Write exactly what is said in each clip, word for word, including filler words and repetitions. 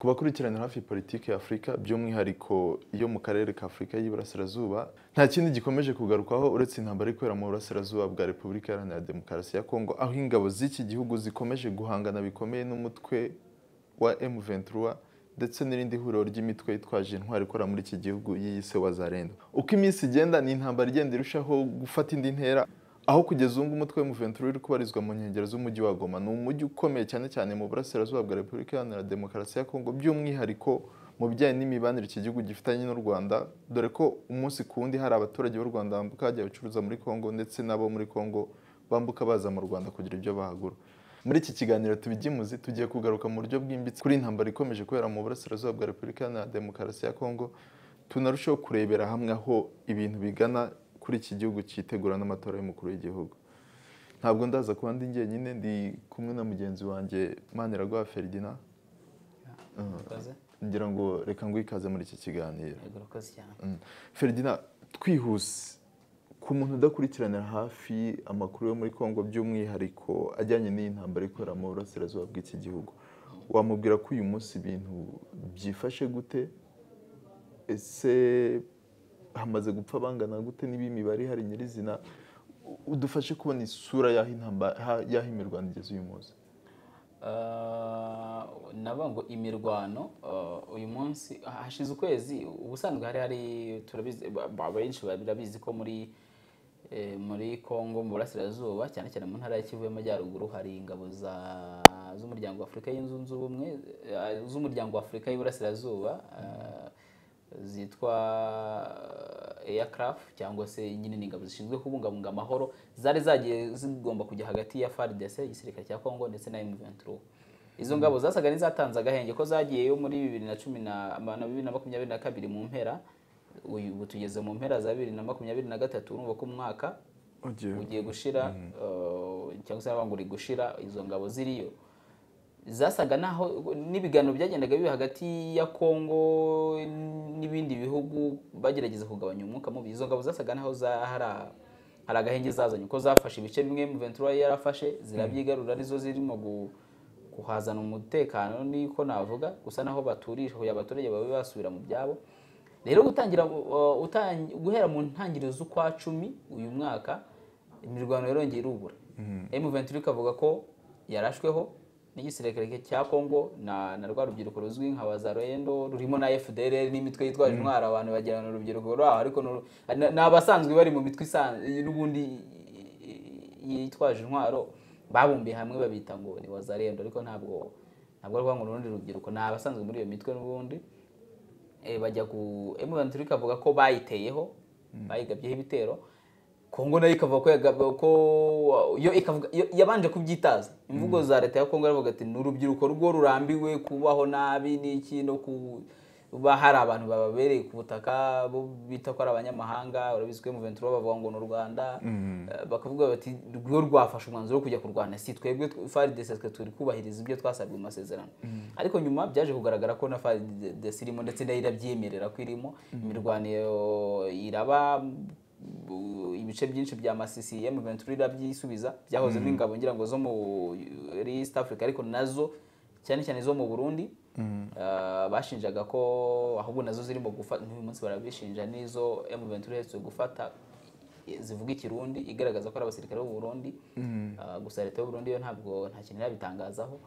Kubakurikirana hafi politiki ya Afrika by'umwihariko iyo mu karere ka Afrika y'Iburasirazuba nta kindi gikomeje kugarukwaho uretse intambara ikwera mu Burasirazuba bwa Repubulika Iharanira Demokarasi ya Kongo, aho ingabo z'iki gihugu zikomeje guhangana bikomeye n'umutwe wa M vingt-trois ndetse n'irindi huriro ry'imitwe yitwaje intwari ikora muri iki gihugu yiyise Wazalendo. Uko iminsi igenda ni intambara igenda irushaho gufata indi ntera, aho kugeza ubu umutwe wa M vingt-trois uri kubarizwa mu nkengero z'umujyi wa Goma. Ni umujyi ukomeye cyane cyane mu Burasirazuba bwa Repubulika Iharanira Demokarasi ya Kongo, by'umwihariko mu bijyanye n'imibanire iki gihugu gifitanye n'u Rwanda, dore ko umunsi ku wundi hari abaturage b'u Rwanda bambuka bajya gucuruza muri Kongo ndetse nabo muri Kongo bambuka baza mu Rwanda kugira ibyo bahagura. Muri iki kiganiro tubigimuzi tugiye kugaruka mu buryo bwimbitse kuri intambara ikomeje kubera mu Burasirazuba bwa Repubulika Iharanira Demokarasi ya Kongo, tunarushaho kurebera hamwe aho ibintu bigana kuri iki gihugu cyitegura n'amatora y'umukuru w'igihugu. Ntabwo ndaza kuba ndi njyenyine, ndi kumwe na mugenzi wanjye Maniragwa Ferdinand. Ngira ngo reka ngo ikaze muri iki kiganiro. Ferdinand, twihuse ku muntu udakurikiranira hafi amakuru yo muri Kongo by'umwihariko ajyanye n'iyi ntambara ikorera mu Burasirazuba bw'iki gihugu, wamubwira ko uyu munsi ibintu byifashe gute? Ese hamaze gupfa bangana gute niba imibare hari nyirizina? Udufashe kubona isura y'aho intambara y'aho imirwano igeze uyu munsi. Naba ngo imirwano uyu munsi hashize ukwezi, ubusanzwe hari hari turabizi abenshi barabizi ko muri muri Kongo mu Burasirazuba cyane cyane mu ntara ya Kivu y'Amajyaruguru hari ingabo z'umuryango wa Afurika y'Inzunzu Ubumwe z'umuryango wa Afurika y'Iburasirazuba zitwa aircraft cyangwa se nyine ingabo zishinzwe kubungabunga amahoro, zari zagiye zigomba kujya hagati ya F A R D C igisirikare cya Kongo ndetse na M vingt-trois. Izo ngabo zasaga nizatanze agahenge ko zagiyeyo muri bibiri na cumi na bibiri na makumyabiri na kabiri mu mpera, ubu tugeze mu mpera za bibiri na makumyabiri na gatatu, urumva ko umwaka ugiye gushira cyangwa se abanguri gushira izo ngabo ziriyo. Zasaga naho n'ibiganiro byagendaga bibi hagati ya Kongo n'ibindi bihugu bagerageza kugabanya umwuka mubi. Izo ngabo zasaga naho zahara hari agahenge zazanye ko zafashe ibice bimwe M vingt-trois yarafashe zirabyigarura, arizo zirimo kuhazana umutekano niko navuga, gusa naho baturisha kuya abaturage babe basubira mu byabo. Rero gutangira guhera mu ntangiriro z'ukwa cumi uyu mwaka imirwano yarongeye irubura. M vingt-trois ikavuga ko yarashweho n'igisirikare cya Kongo na na rwa rubyiruko ruzwi nka Wazalendo rurimo na F D L R n'imitwe yitwaje intwari, abantu bagirana urubyiruko rwaho ariko n'abasanzwe bari mu mitwe isanzwe n'ubundi yitwaje intwaro babumbiye hamwe babita ngo ni Wazalendo, ariko ntabwo ntabwo rwango n'urundi rubyiruko ni abasanzwe muri iyo mitwe n'ubundi. E bajya ku M vingt-trois ikavuga ko bayiteyeho bayigabyeho ibitero. Kongo nayo ikavuga ko ko yo ikavuga yabanje kubyitaza. Imvugo za leta ya Kongo aravuga ati n'urubyiruko rwo rurambiwe kubaho nabi n'iki no kuba hari abantu bababereye ku butaka bo bita ko ari abanyamahanga. Urabizi ko M vingt-trois bavuga ngo n'u Rwanda, bakavuga bati rwo rwafashe umwanzuro wo kujya kurwana, si twebwe F A R D C turi kubahiriza ibyo twasabwe mu masezerano. Ariko nyuma byaje kugaragara ko na F A R D C irimo ndetse nayo irabyemerera ko irimo. Imirwano iraba ibice byinshi bya Masisi, M vingt-trois irabyisubiza, byahoze n'ingabo ngira ngo zo muri East Africa ariko nazo cyane cyane zo mu Burundi bashinjaga ko ahubwo nazo zirimo gufata n'uyu munsi barabishinja nizo M vingt-trois yetse gufata zivuga ikirundi igaragaza ko ari abasirikare b'u Burundi. Gusa leta y'u Burundi yo ntabwo nta kintu yabitangazaho.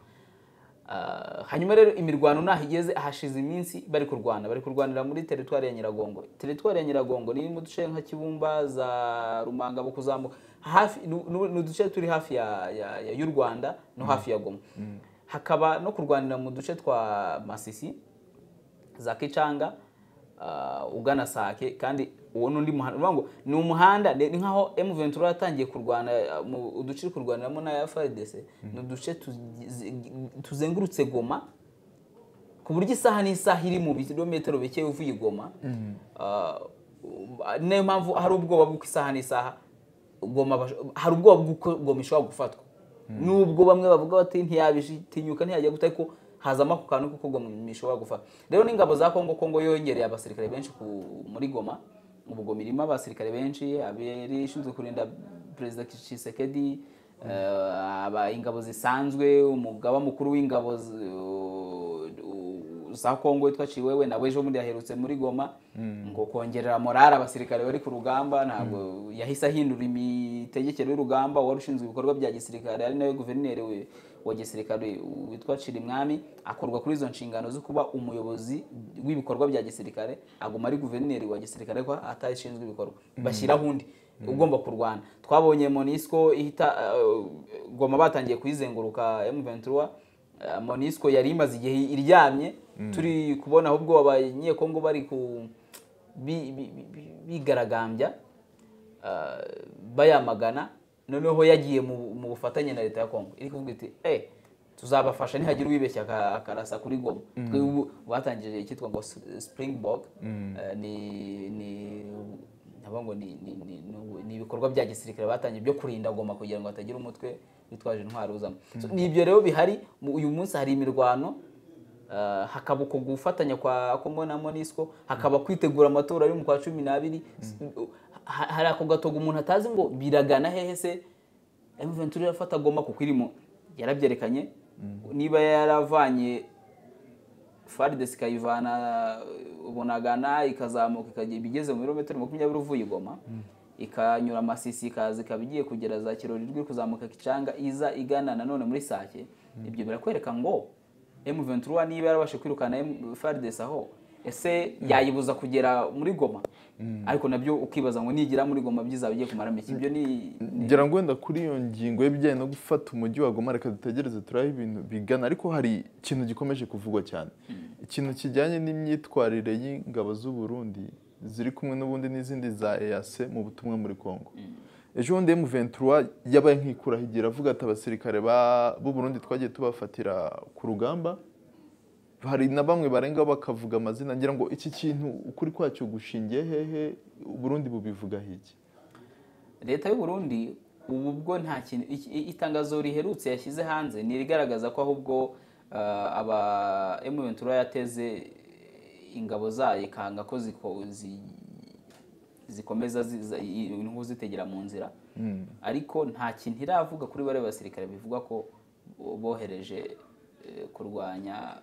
Hanyuma rero imirwano naho igeze ahashize iminsi bari kurwana bari kurwanira muri teritwari ya Nyiragongo. Teritwari ya Nyiragongo ni mu duce nka Kibumba za Rumanga bo kuzamuka hafi n'uduce turi hafi ya y'u Rwanda no hafi ya Goma. Hakaba no kurwanira mu duce twa Masisi za Kicanga ugana Sake, kandi uwo nundi muhanda ngo ni umuhanda ni nkaho M vingt-trois yatangiye kurwana mu uduce kurwaniramo na F A R D C no duce tuzengurutse Goma ku buryo isaha n'isaha iri mu birometero bike uvuye Goma. Niyo mpamvu hari ubwoba bw'uko isaha n'isaha Goma hari ubwoba bw'uko Goma ishobora gufatwa, nubwo bamwe bavuga bati ntiyabitinyuka ntiyajya gutaka ko hazama ku kantu kuko Goma ishobora gufata. Rero n'ingabo za Kongo Kongo yongereye abasirikare benshi muri Goma. Ubu Goma irimo abasirikare benshi abishinzwe kurinda Perezida Tshisekedi, aba ingabo zisanzwe, umugaba mukuru w'ingabo za Kongo witwa Chiwewe nawe ejo muri yaherutse muri Goma ngo kongerera morale abasirikare bari ku rugamba ntabwo yahise ahindura imitegekero y'urugamba wari ushinzwe ibikorwa bya gisirikare ari nawe guverineri we wa gisirikare witwa Chirimwami akorwa kuri izo nshingano zo kuba umuyobozi w'ibikorwa bya gisirikare aguma ari guverineri wa gisirikare ko atashinzwe ibikorwa bashyiraho undi ugomba kurwana. Twabonye Monisco ihita uh, Goma batangiye kuyizenguruka M vingt-trois uh, Monisco yari imaze igihe iryamye mm. turi kubona ahubwo abanyekongo bari ku bigaragambya bi, bi uh, bayamagana noneho yagiye mu, mu bufatanye na leta ya Kongo iri kuvuga iti eh tuzabafasha nihagira ubibeshya akarasa kuri Goma mm. twe batangije ikitwa ngo Springbok mm. uh, ni ni nabongo ni ni ni ibikorwa bya gisirikare batangiye byo kurinda Goma kugira ngo atagira umutwe bitwaje intwaro uzamo. So, ni ibyo rero bihari uyu munsi hari imirwano uh, hakaba uko gufatanya kwa Kongo na Monisco hakaba kwitegura amatora ari mu kwa cumi n'abiri mm. hari ako gatogo umuntu atazi ngo biragana hehe se M vingt-trois yafata Goma kuko irimo yarabyerekanye mm. niba yaravanye F A R D C ikayivana ubonagana ikazamuka ikagiye bigeze mu birometero makumyabiri uvuye Goma mm. ikanyura amasisi ikaza ikabigiye kugera za Kirori rw'i kuzamuka Kicanga iza igana nanone muri Sake mm. ibyo birakwereka ngo M vingt-trois niba yarabashe kwirukana F A R D C aho ese mm. yayibuza kugera muri Goma mm. ariko nabyo ukibaza ngo nigira muri Goma byiza bigiye kumara miki ibyo ni ngira ngo wenda kuri iyo ngingo y'ibijyanye no gufata umujyi wa Goma reka dutegereze turaho ibintu bigana ariko hari ikintu gikomeje kuvugwa cyane mm. ikintu kijyanye n'imyitwarire y'ingabo z'u Burundi ziri kumwe n'ubundi n'izindi za E A C mu butumwa muri Kongo mm. ejo bundi M vingt-trois yabaye nkikuraho igira avuga ati abasirikare b'u Burundi twagiye tubafatira ku rugamba hari na bamwe barenga bakavuga amazina ngira ngo iki kintu ukuri kwacyo gushingiye hehe Burundi bubivuga hiki leta y'u Burundi ubu bwo nta kintu itangazo riherutse yashyize hanze ni rigaragaza ko ahubwo uh, aba M vingt-trois yateze ingabo zayo kanga ko ziko zi, zikomeza intu zitegera mu nzira mm. ariko nta kintu iravuga kuri bare basirikare bivuga ko bohereje uh, kurwanya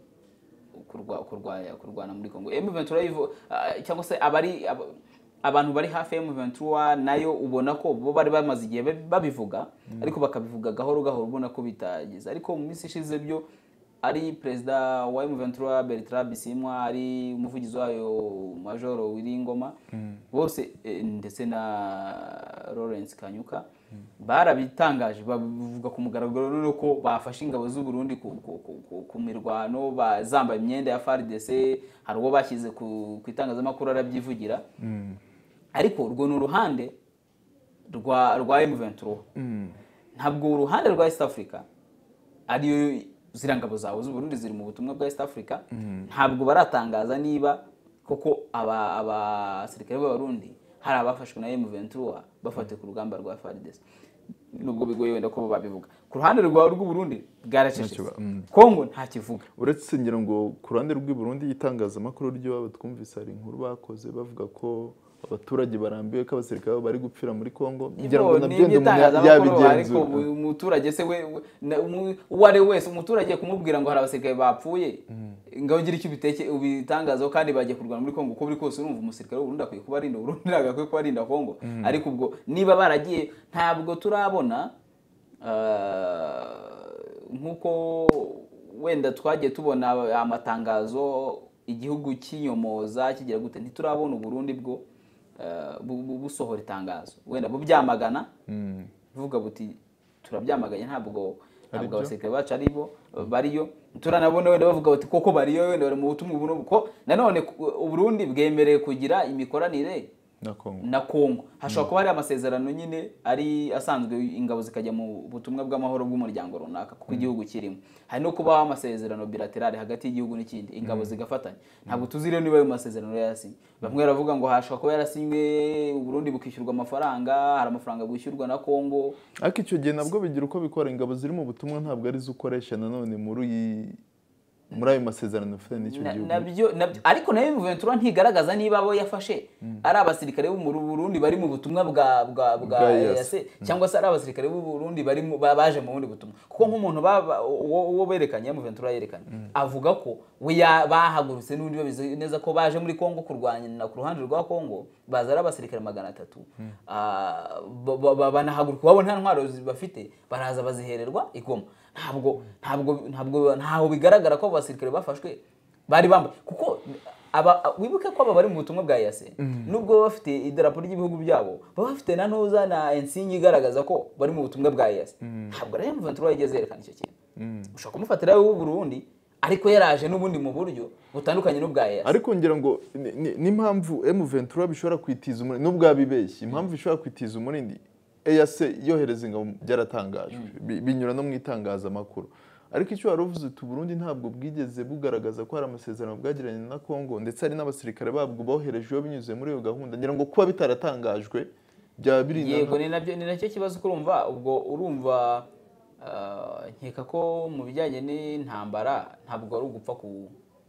kurwanya kurwana muri Kongo. M vingt-trois uh, cyangwa se abari ab, abantu bari hafi M vingt-trois nayo ubona ko bo bari bamaze igihe babivuga mm. ariko bakabivuga gahoro gahoro ubona ko bitagize ariko mu minsi ishize byo ari president wa M vingt-trois Bertrand Bisimwa ari umuvugizi wayo Major Wiringoma mm. bose e, ndetse na Lawrence Kanyuka mm. barabitangaje bavuga ku mugaragaro ko bafashe ingabo z'u Burundi ku, ku, ku, ku mirwano bazamba imyenda ya F A R D C hari uwo bashyize ku itangazamakuru arabyivugira mm. ariko urwo ni uruhande rwa rwa M vingt-trois mm. ntabwo uruhande rwa East Africa ariyo zirangabo zawo z'u Burundi ziri mu butumwa bwa East Africa mm. ntabwo baratangaza niba koko aba abasirikare b'Abarundi hari abafashwe na M vingt-trois bafate ku rugamba rwa F A R D C nubwo bigoye wenda ko babivuga ku ruhande rwa rw'u Burundi bwaracecetse mm. Kongo nta kivuga uretse ngira ngo ku ruhande rw'u Burundi itangazamakuru ryo twumvise ari inkuru bakoze bavuga ko abaturage barambiwe ko abasirikare bari gupfira muri Kongo ngira ngo nabyo ndi ariko umuturage se we uware wese umuturage kumubwira ngo hari abasirikare bapfuye ngaho ngira icyo biteke ubitangazaho kandi bagiye kurwana muri Kongo uko biri kose urumva umusirikare w'Uburundi akwiye kuba arinda Burundi agakwiye kuba arinda Kongo ariko ubwo niba baragiye ntabwo turabona nkuko wenda twagiye tubona amatangazo igihugu kinyomoza kigira gute ntiturabona Burundi bwo busohora itangazo wenda bubyamagana bivuga buti turabyamaganye ntabwo ntabwo abasirikare bacu ari bo bariyo turanabona wenda bavuga bati koko bariyo wenda bari mu butumwa Burundi ko nanone Burundi bwemereye kugira imikoranire na Kongo na Kongo hashobora kuba hari amasezerano nyine ari asanzwe ingabo zikajya mu butumwa bw'amahoro bw'umuryango runaka kuko igihugu kirimo hari no kuba amasezerano bilaterale hagati y'igihugu n'ikindi ingabo zigafatanya ntabwo tuzire niba ayo masezerano yasinywe bamwe baravuga ngo hashobora kuba yarasinywe Burundi bukishyurwa amafaranga hari amafaranga bwishyurwa na Kongo ariko icyo gihe nabwo bigira uko bikora ingabo ziri mu butumwa ntabwo ari zo ukoresha nanone muri muri ayo masezerano ufite n'icyo Na- gihugu nabyo nabyo ariko nayo M vingt-trois ntigaragaza niba abo yafashe ari abasirikare b'u Burundi bari mu butumwa bwa bwa bwa Bwa E A C. E A C cyangwa se ari abasirikare b'u Burundi bari mu- ba- baje mu bundi butumwa kuko nk'umuntu baba uwo uwo berekanye M vingt-trois yerekanye avuga ko we ya- bahagurutse n'undi babizi neza ko baje muri Kongo kurwanya ku ruhande rwa Kongo baza ari abasirikare magana atatu Ah, ba- ba- ba- banahaguruka wabo nta ntwaro zi- bafite baraza bazihererwa igoma ntabwo ntabwo ntabwo ntaho bigaragara ko abo basirikare bafashwe bari bambaye kuko aba wibuke ko aba bari mu butumwa bwa E A C nubwo baba bafite idarapo ry'ibihugu byabo baba bafite na ntuza na insingi igaragaza ko bari mu butumwa bwa E A C ntabwo rero M vingt-trois yigeze yerekana icyo kintu ushobora kumufatira w'u Burundi ariko yaraje n'ubundi mu buryo butandukanye n'ubwa E A C ariko ngira ngo ni- ni- n'impamvu M vingt-trois bishobora kwitiza umurindi nubwo abibeshye impamvu ishobora kwitiza umurindi E A C yohereza ingabo byaratangajwe bi- binyura no mu itangazamakuru ariko icyo wari uvuze uti Burundi ntabwo bwigeze bugaragaza ko hari amasezerano bwagiranye na Kongo ndetse hari n'abasirikare babwo boherejeho binyuze muri iyo gahunda ngira ngo kuba bitaratangajwe byaba biri yego ni nabyo ni nacyo kibazo kurumva ubwo urumva ah, nkeka ko mu bijyanye n'intambara ntabwo ari ugupfa ku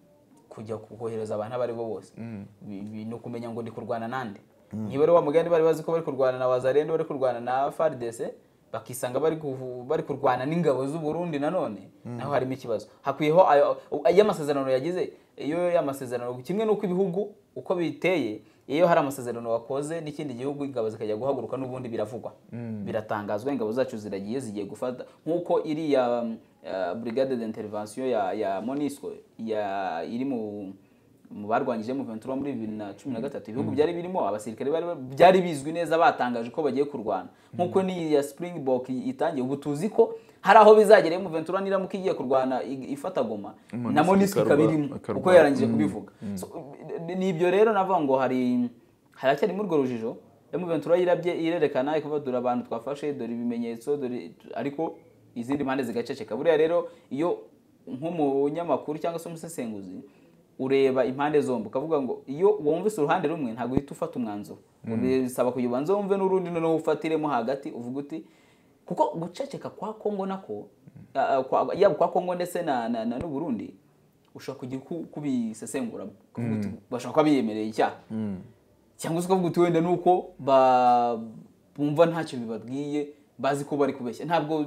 kujya kohereza abantu abo ari bo bose Bi- bi- ni ukumenya ngo ndi kurwana nande niba rero wa mugani bari bazi ko bari kurwana na Wazalendo bari kurwana na F A R D C bakisanga bari kuvu- bari kurwana n'ingabo z'u Burundi nanone naho harimo ikibazo hakwiyeho ayo ayo amasezerano yagize iyo y'amasezerano kimwe n'uko ibihugu uko biteye iyo hari amasezerano wakoze n'ikindi gihugu ingabo zikajya guhaguruka n'ubundi biravugwa biratangazwa ingabo zacu ziragiye zigiye gufata nk'uko iriya uh, brigade d'intervention ya ya MONUSCO ya iri mu mu barwanyije mu vingt-trois muri bibiri na cumi na gatatu ibihugu byari birimo abasirikare bari byari bizwi neza batangaje ko bagiye kurwana nk'uko ni ya Springbok itangiye ubu tuzi ko hari aho bizagera mu vingt-trois niramuka igiye kurwana i- ifata Goma na MONUSCO ikabirimo akarwa- uko yarangije kubivuga So, ni ibyo rero navuga ngo hari haracyari muri urwo rujijo mu vingt-trois yirabye irerekana ikuvuga dore abantu twafashe dore ibimenyetso dore ariko izindi mpande zigaceceka buriya rero iyo nk'umunyamakuru cyangwa se umusesenguzi ureba impande zombi ukavuga ngo iyo wumvise uruhande rumwe ntabwo uhita ufata umwanzuro bisaba kuyibanza wumve n'urundi noneho ufatiremo hagati uvuga uti kuko guceceka kwa Kongo nako ah, kwa- yaba kwa Kongo ndetse na na na n'u Burundi ushobora kugira ku- kubisesengura kuvuga uti bashaka kuba biyemereye icyaha cyangwa se ukavuga uti wenda nuko ba bumva ntacyo bibabwiye bazi ko bari kubeshya ntabwo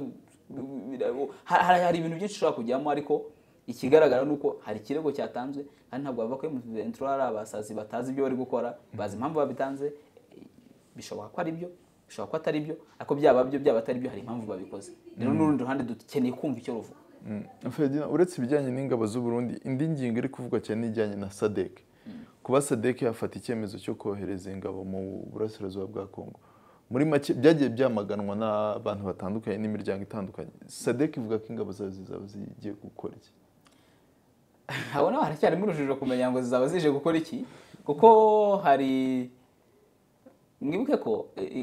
hari hari ibintu byinshi ushobora kujyamo ariko ikigaragara nuko hari ikirego cyatanzwe kandi ntabwo bava ko M vingt-trois ari abasazi batazi ibyo bari gukora bazi impamvu babitanze bishoboka ko ari byo bishoboka ko atari byo ariko byaba byo byaba atari byo hari impamvu babikoze rero n'urundi ruhande dukeneye kumva icyo ruvuga Ferdinand, uretse ibijyanye n'ingabo z'u Burundi indi ngingo iri kuvugwa cyane n'ijyanye na SADC kuba SADC yafata icyemezo cyo kohereza ingabo mu burasirazuba bwa Kongo muri make byagiye byamaganwa n'abantu batandukanye n'imiryango itandukanye SADC ivuga ko ingabo zazo zizaba zigiye gukora iki habona haracyarimo urujijo kumenya ngo zizaba zije gukora iki kuko hari mwibuke ko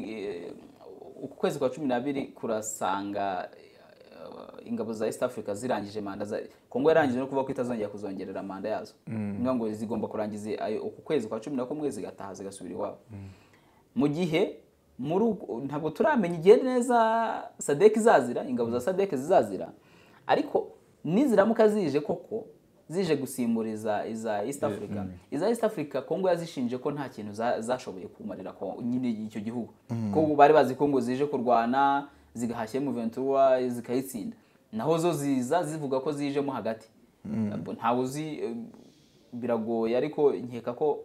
uku kwezi kwa cumi n'abiri kurasanga ingabo za East Africa zirangije manda za Kongo yarangije no kuvuga ko itazongera kuzongerera manda yazo niyo ngo zigomba kurangiza uku kwezi kwa cumi na kumwe zigataha zigasubira iwabo mu gihe muri ntabwo turamenya igihe neza SADC izazira ingabo za SADC zizazira ariko niziramuka zije koko zije gusimburiza iza East Africa iza East Africa Kongo yazishinje ko nta kintu zashoboye kumarira ko nyine icyo gihugu ko bari bazi ko ngo zije kurwana zigahashye mu vingt-trois zikayitsinda naho zo ziza zivuga ko zijemo hagati ntawe uzi biragoye ariko nkeka ko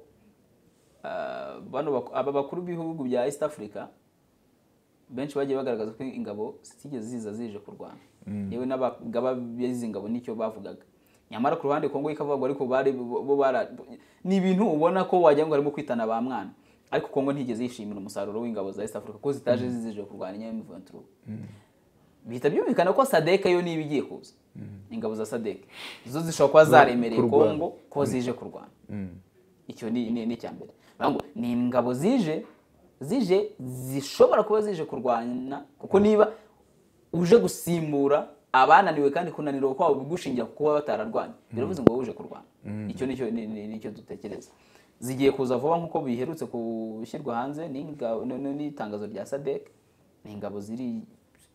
bano aba bakuru b'ibihugu bya East Africa benshi bagiye bagaragaza ko ingabo zitigeze ziza zije kurwana yewe n'abagaba b'izi ngabo nicyo bavugaga nyamara ku ruhande Kongo ikavuga ariko bari bo bara ni ibintu ubona ko wagira ngo harimo kwitana ba mwana ariko Kongo ntigeze yishimira umusaruro w'ingabo za East Africa ko zitaje zizije kurwanya M vingt-trois bihita byumvikana ko SADC yo niba igiye kuza ingabo za SADC zo zishobora kuba zaremereye Kongo ko zije kurwana icyo ni ni cyambere bango ni ingabo zije zije zishobora kuba zije kurwana kuko niba uje gusimbura abananiwe kandi kunanirwa kwabo bigushingira kuba batararwanya biravuze ngo uje kurwana icyo nicyo nicyo dutekereza zigiye kuza vuba nkuko biherutse gushyirwa hanze n'itangazo rya SADC ni ingabo ziri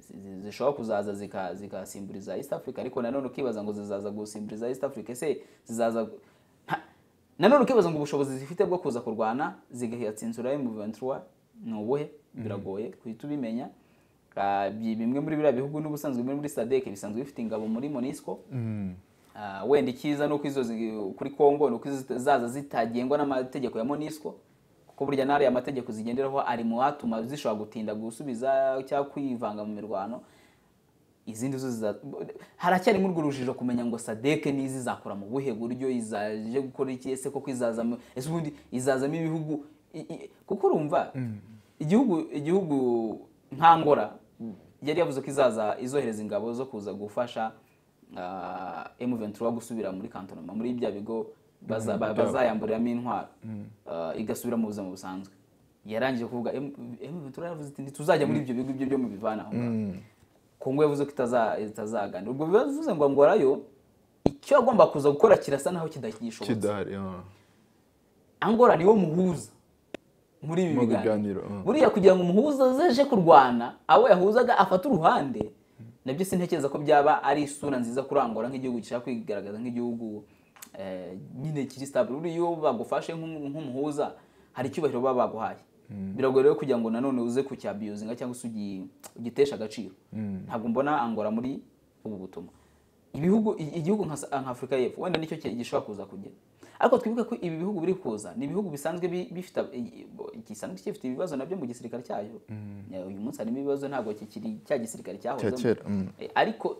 zishobora kuzaza zikasimburiza East Africa, ariko nanone ukibaza ngo zizaza gusimburiza East Africa ese zizaza nanone ukibaza ngo ubushobozi zifite bwo kuza kurwana zigahiyatsinsura M vingt-trois ni ubuhe? Biragoye kuhita ubimenya. Bimwe muri biriya bihugu n'ubusanzwe muri SADC bisanzwe bifite ingabo muri MONUSCO. Wenda ikiza nuko izo kuri Congo nuko zaza zitagengwa n'amategeko ya MONUSCO, kuko burya nari amategeko zigenderaho ari mu hatuma zishobora gutinda gusubiza cyangwa kwivanga mu mirwano. Izindi zo haracyari mu rw'urujijo kumenya ngo SADC nizi zakora mu buhe buryo, izaje gukora iki, ese koko izaza ese ubundi izazamo ibihugu, kuko urumva igihugu igihugu nk'Angola yari yavuze ko izaza izohereza ingabo zo kuza gufasha M vingt-trois gusubira muri kantonoma, muri ibya bigo bazayamburiramo intwaro igasubira mu buzima busanzwe. Yarangije kuvuga M vingt-trois yavuze iti ntituzajya muri ibyo bigo byo mu bivana aho ngaho. Kongo yavuze ko itazaganira. Ubwo bivuze ngo Angola yo icyo agomba kuza gukora kirasa naho kidakishobotse. Kidahari. Angola niwo muhuza muri ibi biganiro. Buriya kugira ngo umuhuza azaje kurwana abo yahuzaga afata uruhande, nabyo sintekereza ko byaba ari isura nziza kuri Angola nk'igihugu gishaka kwigaragaza nk'igihugu nyine kiri stable. Uri yo bagufashe nk'umuhuza hari icyubahiro baba baguhaye. Biragoye rero kugira ngo nanone uze ku cyabiyozinga cyangwa se ugitesha agaciro. Ntabwo mbona Angola muri ubu butumwa. Ibihugu igihugu nka Afrika y'Epfo wenda nicyo gishobora kuza kugera. Ariko twibuke ko ibi bihugu biri kuza ni ibihugu bisanzwe bifite igisanzwe gifite ibibazo nabyo mu gisirikare cyayo. Uyu munsi harimo ibibazo ntabwo kikiri cya gisirikare cyahoze. Ariko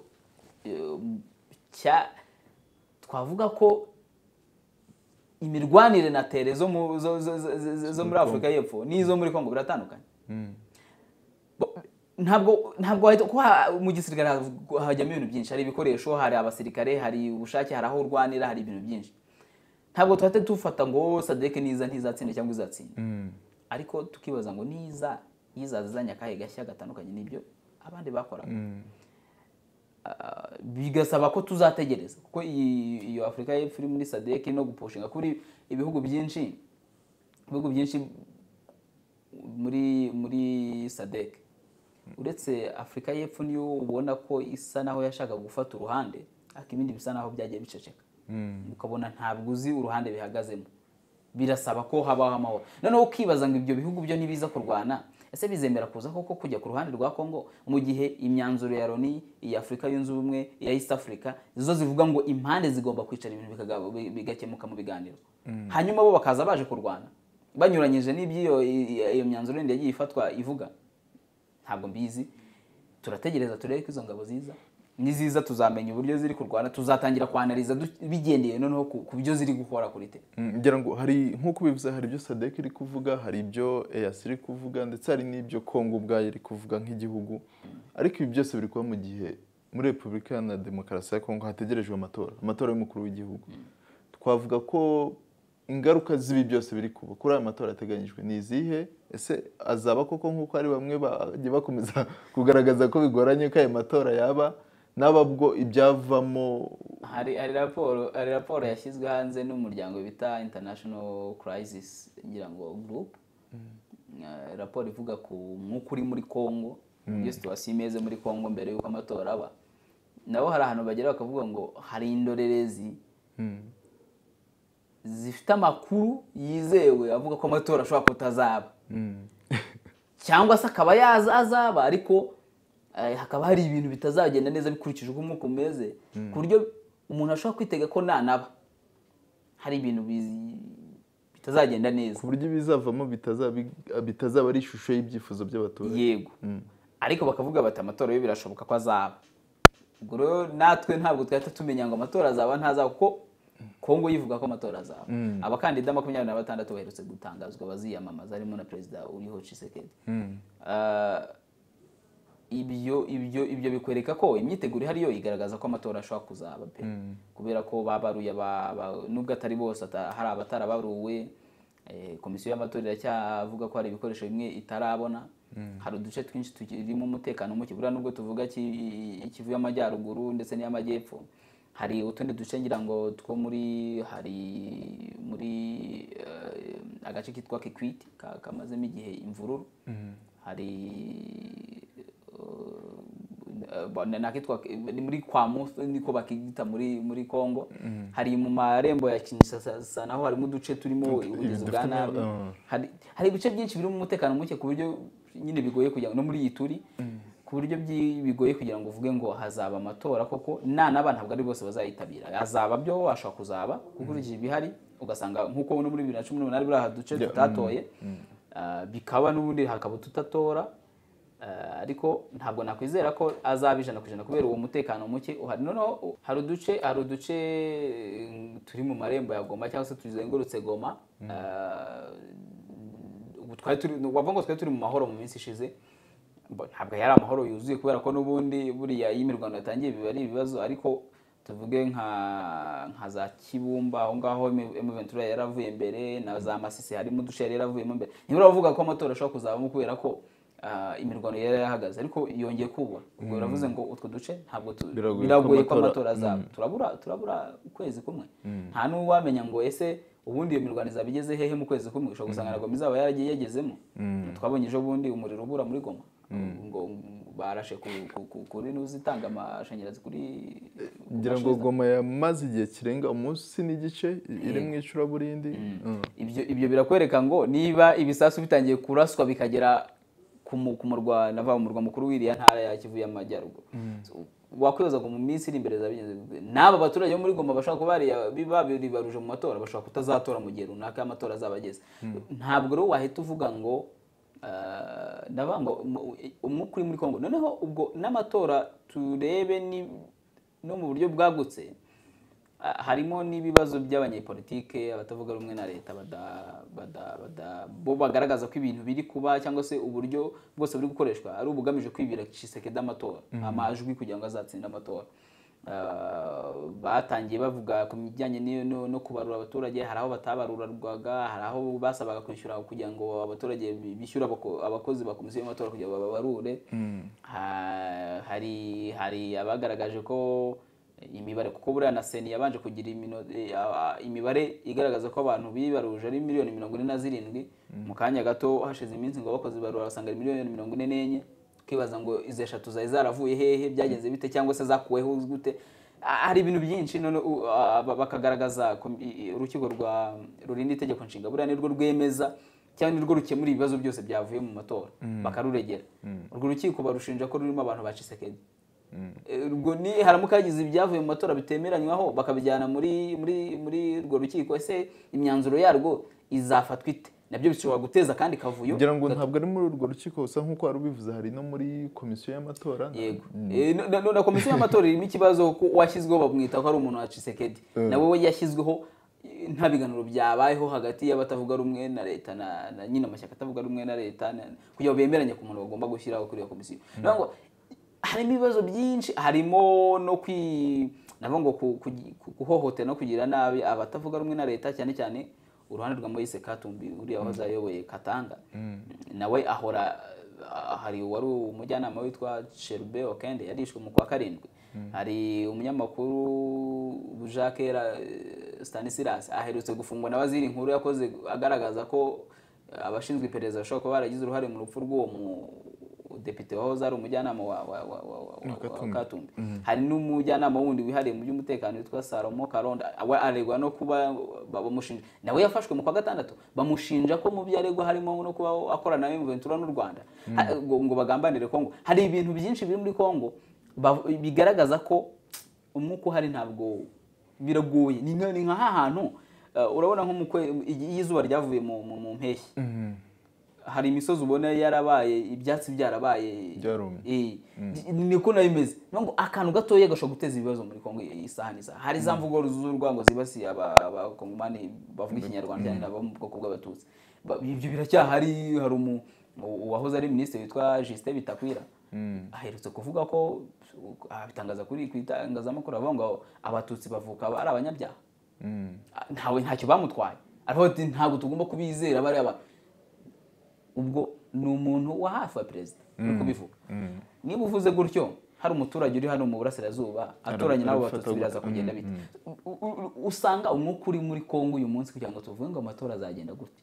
cya twavuga ko imirwanire na tere zo zo muri Afrika y'Epfo n'izo muri Congo biratandukanye. Ntabwo ntabwo mu gisirikare hajyamo ibintu byinshi, hari ibikoresho, hari abasirikare, hari ubushake, hari aho urwanira, hari ibintu byinshi. Ntabwo tuhate tufata ngo SADC niza ntizatsinda cyangwa izatsinda. Ariko tukibaza ngo niza yizazanya kahe gashya gatandukanye nibyo abandi bakora. Bigasaba ko tuzategereza kuko iyo Afrika y'Epfo iri muri SADC no gupushinga kuri ibihugu byinshi ibihugu byinshi muri muri SADC. Uretse Afrika y'Epfo niyo ubona ko isa naho yashaka gufata uruhande, akibindi bisa naho byagiye biceceka. Ukabona ntabwo uzi uruhande bihagazemo. Birasaba ko habaho amahoro. Noneho ukibaza ngo ibyo bihugu byo nibiza kurwana ese bizemera kuza koko kujya ku ruhande rwa Congo mu gihe imyanzuro ya Loni ya Afrika yunze ubumwe ya East Africa zo zivuga ngo impande zigomba kwicara ibintu bigakemuka mu biganiro. Hanyuma bo bakaza baje kurwana banyuranyije n'ibyo iyo myanzuro yindi yagiye ifatwa ivuga. Ntabwo mbizi, turategereza turebe ko izo ngabo ziza niziza tuzamenya uburyo ziri kurwana, tuzatangira kwanaliza bigendeye noneho ku byo ziri gukora kuri te. Ngira ngo hari nkuko bivuze hari ibyo SADC iri kuvuga, hari ibyo E A C iri kuvuga, ndetse hari n'ibyo Congo ubwayo iri kuvuga nk'igihugu. Ariko ibi byose biri kuba mu gihe muri Repubulika ya Demokarasi ya Congo hategerejwe amatora amatora y'umukuru w'igihugu. Twavuga ko ingaruka z'ibi byose biri kuba kuri aya matora ateganyijwe ni izihe? Ese azaba koko nkuko ari bamwe bagiye bakomeza kugaragaza ko bigoranye ko aya matora yaba nababwo ibyavamo? Hari hari raporo hari raporo yashyizwe hanze n'umuryango bita International Crisis ngira ngo group. Raporo ivuga ku nkuko uri muri Congo, iyo situation imeze muri Congo mbere yuko amatora aba. Nabo hari ahantu bagera bakavuga ngo hari indorerezi zifite amakuru yizewe avuga ko amatora ashobora kutazaba. Cyangwa se akaba yazazaba ariko hakaba hari ibintu bitazagenda neza bikurikije uko umuko umeze, ku buryo umuntu ashobora kwitega ko nanaba hari ibintu bitazagenda neza, ku buryo bizavamo bitazaba bitazaba ari ishusho y'ibyifuzo by'abaturage. Yego. Ariko bakavuga bati amatora yo birashoboka ko azaba. Ubwo rero natwe ntabwo twahita tumenya ngo amatora azaba ntazaba, kuko Kongo yivuga ko amatora azaba. Abakandida makumyabiri na batandatu baherutse gutangazwa baziyamamaza, harimo na perezida uriho Tshisekedi. Ibyo ibyo ibyo bikwereka ko imyiteguro ihari yo igaragaza ko amatora ashobora kuzaba pe. Kubera ko babaruye nubwo atari bose hari abatarabaruwe. Komisiyo y'amatora iracyavuga ko hari ibikoresho bimwe itarabona. Hari uduce twinshi turimo umutekano muke, buriya nubwo tuvuga ikivu y'amajyaruguru ndetse n'iy'amajyepfo. Hari utundi duce ngira ngo two muri hari muri agace kitwa Kikwiti kamazemo igihe imvururu. Hari nakitwa muri kwa Mufu niko bakita muri muri Kongo hari mu marembo ya Kinshasa naho harimo uduce turimo ubugizi bwa nabi hari hari ibice byinshi biri mu mutekano muke ku buryo nyine bigoye kugira no muri Ituri ku buryo bigoye kugira ngo uvuge ngo hazaba amatora koko na naba ntabwo ari bose bazayitabira hazaba byo washaka kuzaba kukurikije ibihari ugasanga nkuko no muri bibiri na cumi n'umunani buri haduce tutatoye bikaba n'ubundi hakaba tutatora ariko ntabwo nakwizera ko azabijana kujana kubera uwo mutekano muke uhari noneho hari uduce hari uduce turi mu marembo ya Goma cyangwa se tuzengurutse Goma ubu twari turi wavuga ngo twari turi mu mahoro mu minsi ishize ntabwo yari amahoro yuzuye kubera ko n'ubundi buriya y'imirwano yatangiye biba ari ibibazo ariko tuvuge nka nka za Kibumba aho ngaho M Ventura yaravuye imbere na za Masisi harimo uduce yari yaravuyemo imbere niba uravuga ko amatora ashobora kuzabamo kubera ko imirwano yari yahagaze ariko yongeye kubura ubwo uravuze ngo utwo duce ntabwo biragoye ko amatora azaba turabura turabura ukwezi kumwe nta n'uwamenya ngo ese ubundi iyo mirwano izabigeze hehe mu kwezi kumwe ushobora gusanga Goma izaba yaragiye yagezemo twabonye ejo bundi umuriro ubura muri Goma ngo barashe kuri n'uzitanga amashanyarazi kuri ngira ngo Goma yamaze igihe kirenga umunsi n'igice iri mu icuraburindi ibyo ibyo birakwereka ngo niba ibisasu bitangiye kuraswa bikagera ku murwa nava mu murwa mukuru w'iriya ntara ya Kivu y'Amajyaruguru wakwibaza ngo mu minsi iri imbere zabigenze n'aba baturage muri Goma bashaka kuba bari baruje mu matora bashaka kutazatora mu gihe runaka amatora azabageze ntabwo rero wahita uvuga ngo ndavango umukuri muri Kongo noneho ubwo n'amatora turebe ni no mu buryo bwagutse harimo n'ibibazo by'abanyepolitike abatavuga rumwe na leta bada bada bada bo bagaragaza ko ibintu biri kuba cyangwa se uburyo bwose buri gukoreshwa ari ubugamije kwibira Tshisekedi amatora amajwi kugira ngo azatsinda amatora batangiye bavuga ku mijyanye no no kubarura abaturage hari aho batabarurarwaga hari aho basabaga kwishyura kugira ngo abaturage bishyura abakozi ba komisiyo y'amatora kugira ngo babarure hari hari abagaragaje ko imibare kuko buriya na Seni yabanje kugira imibare igaragaza ko abantu bibaruje ari miliyoni mirongo ine na zirindwi mu kanya gato hashize iminsi ngo abakozi barura basanga miliyoni mirongo ine n'enye kibaza ngo ize eshatu zayi zaravuye hehe byagenze bite cyangwa se zakuweho gute hari ibintu byinshi none bakagaragaza urukiko rwa rurinda itegeko nshinga buriya nirwo rwemeza cyangwa nirwo rukemura ibibazo byose byavuye mu matora bakaruregera urwo rukiko barushinja ko rurimo abantu ba Tshisekedi ubwo ni haramuka yagize ibyavuye mu matora bitemeranywaho bakabijyana muri muri muri urwo rukiko ese imyanzuro yarwo izafatwa ite nabyo bishobora guteza kandi kavuyo ngira ngo ntabwo ari muri urwo rukiko usa nkuko wari ubivuze hari no muri komisiyo y'amatora yego na komisiyo y'amatora irimo ikibazo ko washyizweho bamwita ko ari umuntu wa Tshisekedi nawe we yashyizweho nta biganiro byabayeho hagati y'abatavuga rumwe na leta na nyine amashyaka atavuga rumwe na leta kugira ngo bemeranye ku muntu bagomba gushyiraho kuri iyo komisiyo ngo harimo ibibazo byinshi harimo no kwi nabo ngo kuhohotera no kugira nabi abatavuga rumwe na leta cyane cyane uruhande rwa Moise Katumbi uri aho zayoboye Katanga nawe ahora hari wari umujyanama witwa Cherube Okende yarishwe mu kwa karindwi hari umunyamakuru Jacques Stanislas aherutse gufungwa n'abaziri inkuru yakoze agaragaza ko abashinzwe iperereza bashobora kuba baragize uruhare mu rupfu rw'uwo mu depite waho zari umujyanama wa wa wa wa Katumbi hari n'umujyanama wundi wihariye mu by'umutekano witwa Salomo Karonda aregwa no kuba bamushinja nawe yafashwe mu kwa gatandatu bamushinja ko mu byaregwa harimo no kuba akorana na M Ventura n'u Rwanda ngo bagambanire Kongo hari ibintu byinshi biri muri Kongo bigaragaza ko umwuka uhari ntabwo biragoye ni nka hahantu urabona nko mu izuba ryavuye mu mu mpeshyi hari imisozi ubona yarabaye ibyatsi byarabaye eh niko nabimeze ngo akantu gatoye gashobora guteza ibibazo muri Kongo isaha n'isaha hari za mvugo z'urwango zibasiye abakongomani bavuga ikinyarwanda cyane nabo mu bwoko bw'abatutsi ibyo biracyahari hari umu wahoze ari minisitiri witwa Justin Bitakwira aherutse kuvuga ko bitangaza kuri kwitangazamakuru avuga ngo abatutsi bavuka ari abanyabyaha ntawe ntacyo bamutwaye ariko ntabwo tugomba kubizera bari aba ubwo ni umuntu wa hafi wa perezida uri kubivuga niba uvuze gutyo hari umuturage uri hano mu burasirazuba atoranye nabo batutsi biraza kugenda bite usanga umwuka uri muri Kongo uyu munsi kugira ngo tuvuge ngo amatora azagenda gute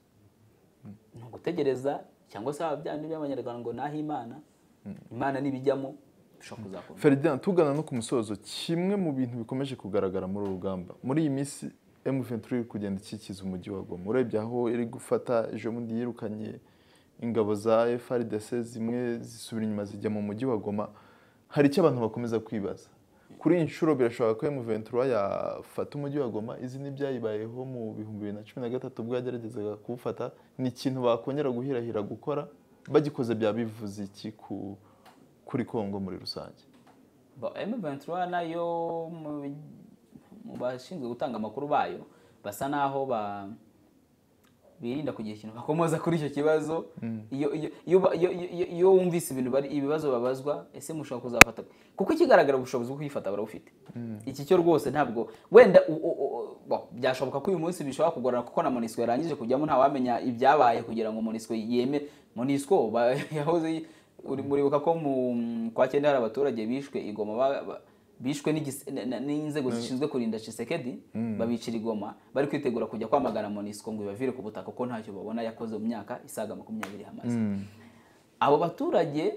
no gutegereza cyangwa se ababyandi by'abanyarwanda ngo naho Imana Imana nibijyamo bishobora kuzakora. Ferdinand, tugana no ku musozo, kimwe mu bintu bikomeje kugaragara muri uru rugamba muri iyi minsi M vingt-trois iri kugenda ikikiza umujyi wa Goma. Urebye aho iri gufata, ejo bundi yirukanye ingabo za F A R D C zimwe zisubira inyuma zijya mu mujyi wa Goma. Hari icyo abantu bakomeza kwibaza, kuri iyi nshuro birashoboka ko M vingt-trois yafata umujyi wa Goma. Izi ni byayibayeho mu bihumbi bibiri na cumi na gatatu ubwo yageragezaga kuwufata. Ni ikintu bakongera guhirahira gukora, bagikoze bya bivuze iki ku kuri Kongo muri rusange? M vingt-trois nayo mu bashinzwe gutanga amakuru bayo basa naho ba birinda kugira ikintu bakomoza kuri icyo kibazo. iyo iyo iyo wumvise ibintu bari ibibazo babazwa, ese mushaka kuzafata, kuko ikigaragara ubushobozi bwo kwifata barabufite. Iki cyo rwose ntabwo wenda byashoboka ko uyu munsi bishobora kugorana, kuko na MONUSCO yarangije kujyamo ntawamenya ibyabaye kugira ngo MONUSCO yeme. MONUSCO yahoze muribuka ko mu kwa cyenda hari abaturage bishwe i Goma, bishwe n'inzego zishinzwe kurinda Tshisekedi, babicira i Goma bari kwitegura kujya kwamagana MONUSCO ngo ibavire ku butaka ko ntacyo babona yakoze mu myaka isaga makumyabiri hamaze. Abo baturage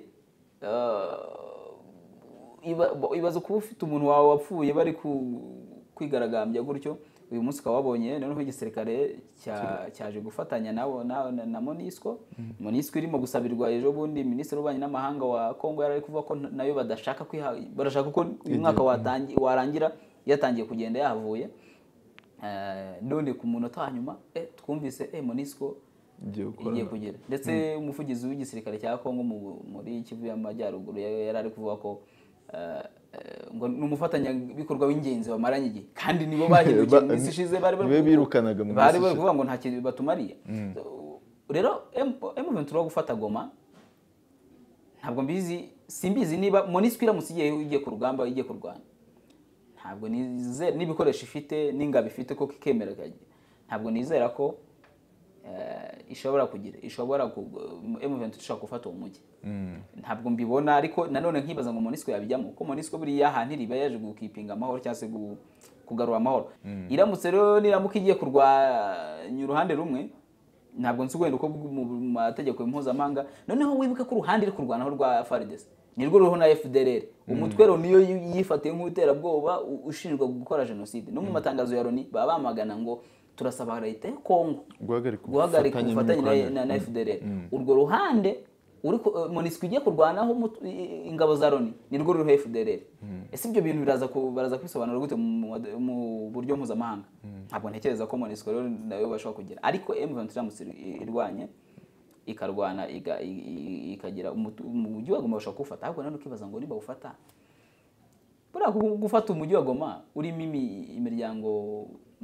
ibaza kuba ufite umuntu wawe wapfuye bari kwigaragambya gutyo, uyu munsi ukaba wabonye noneho igisirikare cyaje gufatanya nabo na MONUSCO. MONUSCO irimo gusabirwa, ejo bundi minisitiri w'ububanyi n'amahanga wa Kongo yari kuvuga ko nayo badashaka barashaka ko uyu mwaka warangira yatangiye kugenda yahavuye. None ku munota wa nyuma twumvise MONUSCO igiye kugera, ndetse umuvugizi w'igisirikare cya Kongo muri Kivu y'Amajyaruguru yari ari kuvuga ko ngo numufatanya bikorwa w'ingenzi bamaranye igihe, kandi nibo bahindukiye mu isi ishize bari bari birukanaga mu bari bari kuvuga ngo nta kintu batumariye. Rero M vingt-trois gufata Goma ntabwo mbizi, simbizi niba MONUSCO iramutse igiye ku rugamba igiye kurwanya, ntabwo nizera n'ibikoresho ifite n'ingabo ifite ko kikemera kagiye, ntabwo nizera ko ishobora kugira ishobora M vingt-trois ishaka gufata uwo mujyi. Ntabwo mbibona, ariko nanone nkibaza ngo MONUSCO yabijyamo, ko MONUSCO buri yahantu riba yaje gukipinga amahoro cyangwa se kugarura amahoro. Iramutse rero niramuka igiye kurwanya uruhande rumwe, ntabwo nzi wenda uko mu mategeko mpuzamahanga. Noneho wibuke ko uruhande iri kurwanaho rwa F A R D C nirwo ruriho na F D L R, umutwe rero niyo yifatiye nk'uterabwoba ushinjwa gukora genocide. No mu matangazo ya Loni baba bamagana ngo turasaba leta ya Kongo guhagarika ubufatanye na F D L R. Urwo ruhande uri MONUSCO igiye kurwanaho ingabo za Loni nirwo ruriho F D L R. Ese ibyo bintu biraza baraza kwisobanura gute mu buryo mpuzamahanga? Ntabwo ntekereza ko MONUSCO rero nayo bashobora kugira, ariko M vingt-trois irwanye ikarwana ikagira umujyi wa Goma bashobora kufata. Ahubwo nano kibaza ngo niba ufata bura gufata umujyi wa Goma urimo imiryango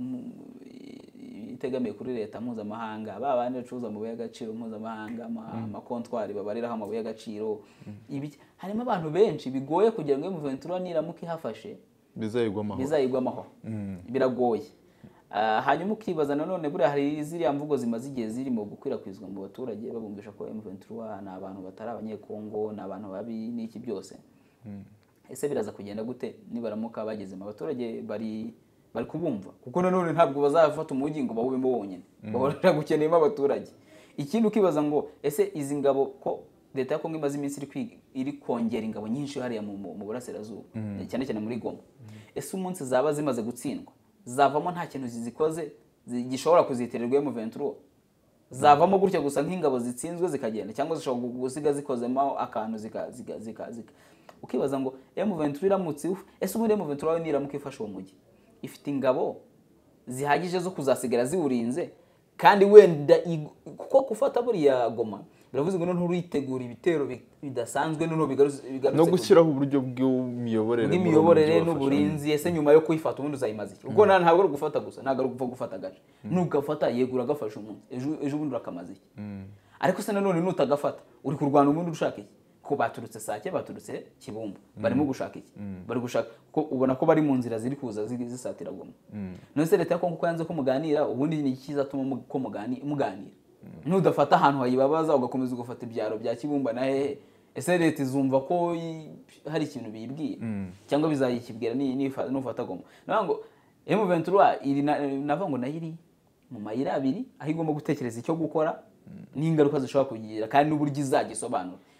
itegamiye kuri leta mpuzamahanga, ba bandi bacuruza amabuye y'agaciro mpuzamahanga, amakontwari babariraho amabuye y'agaciro, ibi harimo abantu benshi bigoye kugira ngo M vingt-trois niramuka ihafashe bizayigwamaho bizayigwamaho biragoye. Hanyuma ukibaza nanone buri hari ziriya mvugo zimaze igihe zirimo gukwirakwizwa mu baturage babumvisha ko M vingt-trois ni abantu batari abanyekongo, ni abantu babi n'iki byose. Ese biraza kugenda gute nibaramuka bageze mu baturage bari bari kubumva? Kuko nanone ntabwo bazafata umujyi ngo bawubemo bonyine, bahora gukeneyemo abaturage. Ikindi ukibaza ngo ese izi ngabo ko leta ya Kongo imaze iminsi iri iri kongera ingabo nyinshi hariya mu burasirazuba, cyane cyane muri Goma. Ese umunsi zaba zimaze gutsindwa zavamo nta kintu zizikoze gishobora kuzitirirwa M vingt-trois, zavamo gutya gusa nk'ingabo zitsinzwe zikagenda, cyangwa zishobora gusiga zikozemo akantu zika zika zika ukibaza ngo M vingt-trois iramutse ese ubundi M vingt-trois niramuka ifashe uwo mujyi ifite ingabo zihagije zo kuzasigara ziwurinze, kandi wenda kuko gufata buriya Goma biravuze ngo noneho uritegura ibitero bidasanzwe, noneho bigarutse no gushyiraho uburyo bw'imiyoborere bw'imiyoborere n'uburinzi. Ese nyuma yo kuyifata ubundi uzayimaze iki? Ubwo ntabwo ari gufata gusa, ntabwo ari gupfa gufata gace, nugafata yegura gafasha umuntu ejo ejo ubundi urakamaze iki? Ariko se nanone nutagafata uri kurwana umuntu ushaka iki? Ko baturutse Sake, baturutse Kibumba, barimo gushaka iki? Bari gushaka ko ubona ko bari mu nzira ziri kuza zisatira Goma. None se leta ya Kongo ko yanze ko muganira, ubundi ni iki zatuma ko muganira muganira? Nudafata ahantu hayibabaza ugakomeza ugafata ibyaro bya Kibumba na hehe, ese leta izumva ko hari ikintu biyibwiye cyangwa bizayikibwira ni nufata Goma? Nango M vingt-trois iri nava ngo nayiri mu mayira abiri aho igomba gutekereza icyo gukora n'ingaruka zishobora kugira kandi n'uburyo izagisobanura.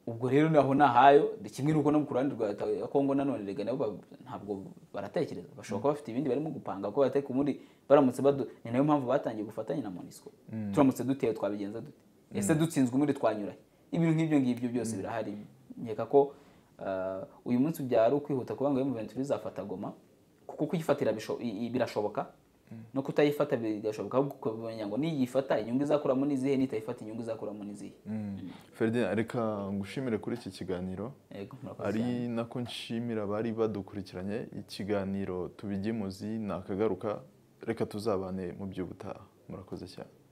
ubwo rero naho nahayo kimwe nuko no ku ruhande rwa leta ya Kongo nanone rega nabo ba- ntabwo baratekereza bashobora kuba bafite ibindi barimo gupanga ko bateka muri baramutse badu ni nayo mpamvu batangiye gufatanya na MONUSCO turamutse duteye twabigenza dute ese dutsinzwe muri twanyurahe ibintu nk'ibyo ngibyo byose birahari nkeka ko uh, uyu munsi byari ukwihuta kuba ngo M vingt-trois izafata Goma kuko kuyifatira bisho- i- i- birashoboka no kutayifata bigashoboka ahubwo kumenya ngo niyifata inyungu izakuramo n'izihe nitayifata inyungu izakuramo n'izihe Ferdinand reka ngushimire kuri iki kiganiro yego murakoze ari cyane. nako nshimira abari badukurikiranye ikiganiro tubigimuzi nakagaruka reka tuzabane mu by'ubutaha murakoze cyane